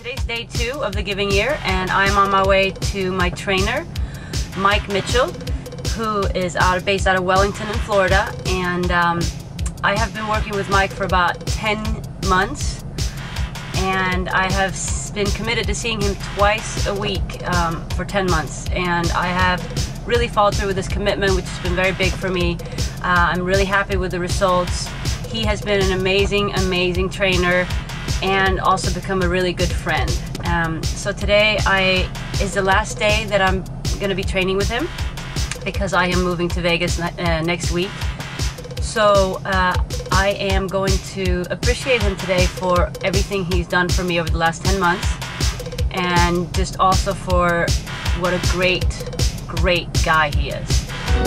Today's day 2 of the giving year, and I'm on my way to my trainer, Mike Mitchell, who is based out of Wellington in Florida. And I have been working with Mike for about 10 months, and I have been committed to seeing him twice a week for 10 months. And I have really followed through with this commitment, which has been very big for me. I'm really happy with the results. He has been an amazing trainer and also become a really good friend. So today is the last day that I'm going to be training with him, because I am moving to Vegas next week. So I am going to appreciate him today for everything he's done for me over the last 10 months, and just also for what a great guy he is.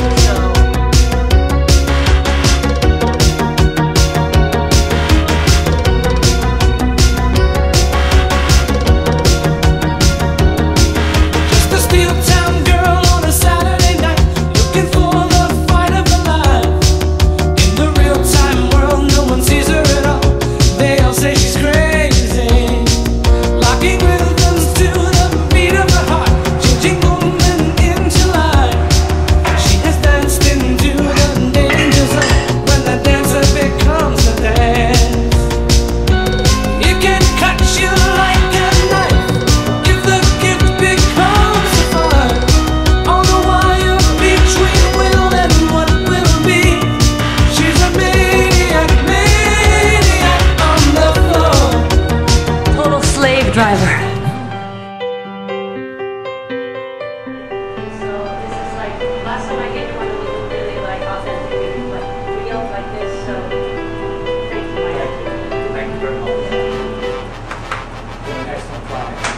Driver. So this is like, last time I gave one, it was really like authentic, like real, like this. So thank you, Mike. Thank you very much. Excellent flying.